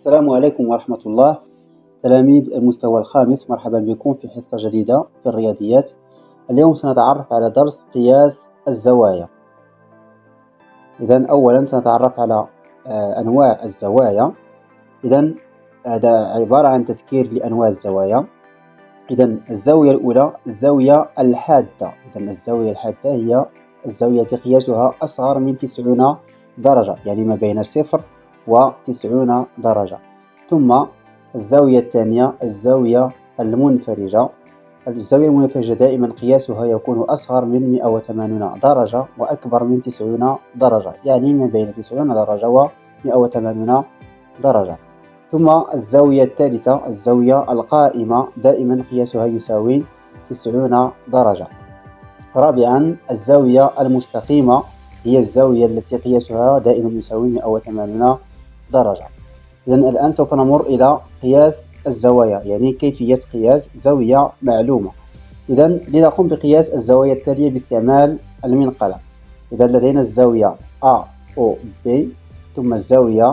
السلام عليكم ورحمة الله. تلاميذ المستوى الخامس، مرحبا بكم في حصة جديدة في الرياضيات. اليوم سنتعرف على درس قياس الزوايا. إذن أولا سنتعرف على أنواع الزوايا. إذن هذا عبارة عن تذكير لأنواع الزوايا. إذن الزاوية الأولى الزاوية الحادة. إذن الزاوية الحادة هي الزاوية التي قياسها أصغر من 90 درجة، يعني ما بين 0 و90 درجة. ثم الزاوية الثانية الزاوية المنفرجة. الزاوية المنفرجة دائما قياسها يكون أصغر من 180 درجة وأكبر من 90 درجة، يعني ما بين 90 درجة و 180 درجة. ثم الزاوية الثالثة الزاوية القائمة، دائما قياسها يساوي 90 درجة. رابعا الزاوية المستقيمة، هي الزاوية التي قياسها دائما يساوي 180 درجة. إذن الآن سوف نمر إلى قياس الزوايا، يعني كيفية قياس زاوية معلومة. إذن لنقوم بقياس الزوايا التالية باستعمال المنقلة. إذن لدينا الزاوية AOB، ثم الزاوية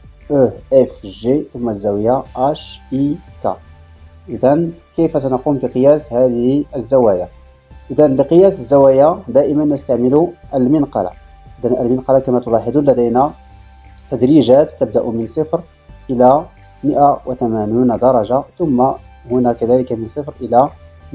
EFG، ثم الزاوية HIK. إذن كيف سنقوم بقياس هذه الزوايا؟ إذن لقياس الزوايا دائما نستعمل المنقلة. إذن المنقلة كما تلاحظون لدينا تدريجات تبدأ من 0 إلى 180 درجة، ثم هنا كذلك من 0 إلى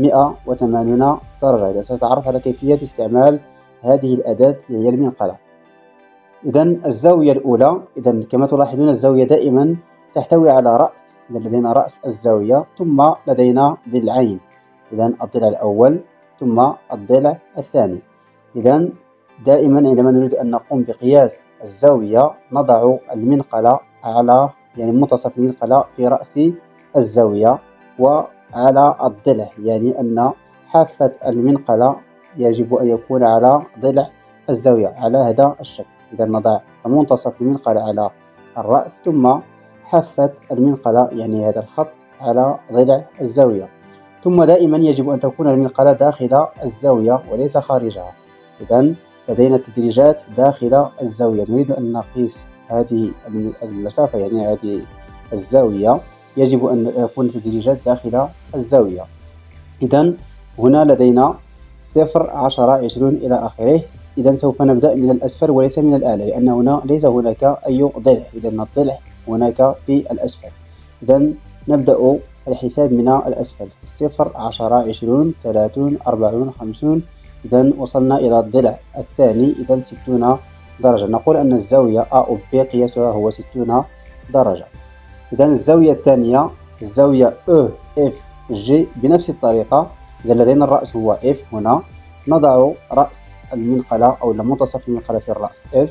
180 درجة. إذا سنتعرف على كيفية استعمال هذه الأداة اللي هي المنقلة. إذن الزاوية الأولى، إذن كما تلاحظون الزاوية دائما تحتوي على رأس. إذن لدينا رأس الزاوية، ثم لدينا ضلعين. إذن الضلع الأول ثم الضلع الثاني. إذن دائما عندما نريد أن نقوم بقياس الزاوية نضع المنقلة على منتصف المنقلة في رأس الزاوية وعلى الضلع، يعني أن حافة المنقلة يجب أن يكون على ضلع الزاوية على هذا الشكل. إذا نضع منتصف المنقلة على الرأس، ثم حافة المنقلة يعني هذا الخط على ضلع الزاوية. ثم دائما يجب أن تكون المنقلة داخل الزاوية وليس خارجها. إذن لدينا تدريجات داخل الزاوية، نريد أن نقيس هذه المسافة يعني هذه الزاوية، يجب أن يكون تدريجات داخل الزاوية. إذن هنا لدينا 0 10 20 إلى آخره. إذن سوف نبدأ من الأسفل وليس من الأعلى، لأن هنا ليس هناك أي ضلع. إذن الضلع هناك في الأسفل. إذن نبدأ الحساب من الأسفل 0 10 20 30 40 50. إذن وصلنا إلى الضلع الثاني، إذن 60 درجة. نقول أن الزاوية AOB قياسها هو 60 درجة. إذن الزاوية الثانية الزاوية EFG بنفس الطريقة. إذا لدينا الرأس هو F، هنا نضع رأس المنقلة أو منتصف المنقلة في الرأس F،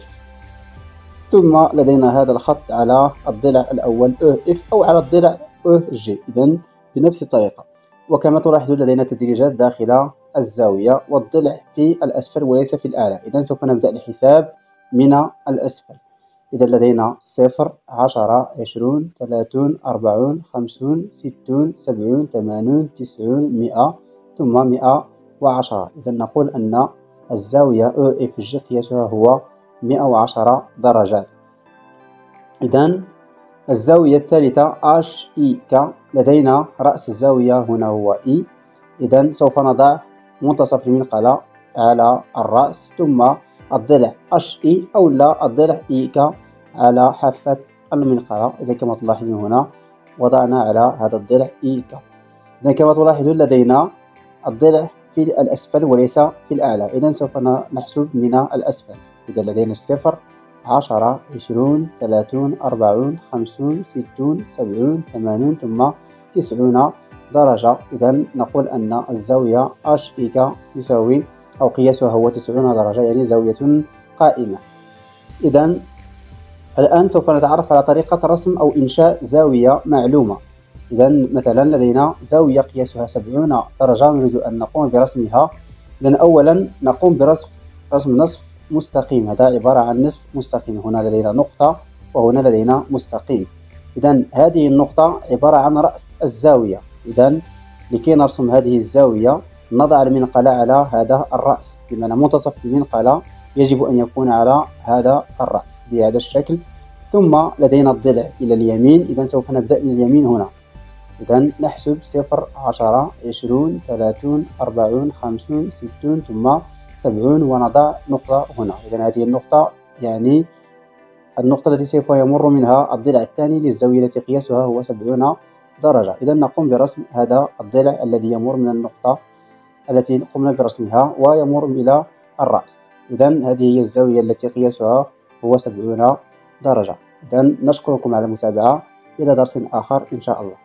ثم لدينا هذا الخط على الضلع الأول EF أو على الضلع EG. إذن بنفس الطريقة. وكما تلاحظون لدينا تدريجات داخل الزاوية والضلع في الأسفل وليس في الأعلى. إذن سوف نبدأ الحساب من الأسفل. إذا لدينا 0 10 20 30 40 50 60 70 80 90 100 ثم 110. إذا نقول أن الزاوية EFG قياسها هو 110 درجات. إذن الزاوية الثالثة HIK، لدينا رأس الزاوية هنا هو E. إذن سوف نضع منتصف المنقلة على الرأس، ثم الضلع HE أو لا الضلع IK على حافة المنقلة. إذا كما تلاحظون هنا وضعنا على هذا الضلع IK. إذا كما تلاحظون لدينا الضلع في الأسفل وليس في الأعلى. إذن سوف نحسب من الأسفل. إذا لدينا 0 10 20 30 40 50 60 70 80 ثم 90 درجة. إذن نقول أن الزاوية HIK يساوي أو قياسها هو 90 درجة، يعني زاوية قائمة. إذن الآن سوف نتعرف على طريقة رسم أو إنشاء زاوية معلومة. إذن مثلا لدينا زاوية قياسها 70 درجة، نريد أن نقوم برسمها. إذن أولا نقوم برسم نصف مستقيم. هذا عبارة عن نصف مستقيم. هنا لدينا نقطة وهنا لدينا مستقيم. إذن هذه النقطة عبارة عن رأس الزاوية. إذن لكي نرسم هذه الزاوية نضع المنقلة على هذا الرأس، بمعنى منتصف المنقلة يجب أن يكون على هذا الرأس بهذا الشكل. ثم لدينا الضلع إلى اليمين، إذا سوف نبدأ من اليمين هنا. إذا نحسب 0 10 20 30 40 50 60 ثم 70 ونضع نقطة هنا. إذا هذه النقطة يعني النقطة التي سوف يمر منها الضلع الثاني للزاوية التي قياسها هو 70 درجة. إذا نقوم برسم هذا الضلع الذي يمر من النقطة التي قمنا برسمها ويمر إلى الرأس. إذا هذه هي الزاوية التي قياسها هو 70 درجة. إذا نشكركم على المتابعة، إلى درس آخر إن شاء الله.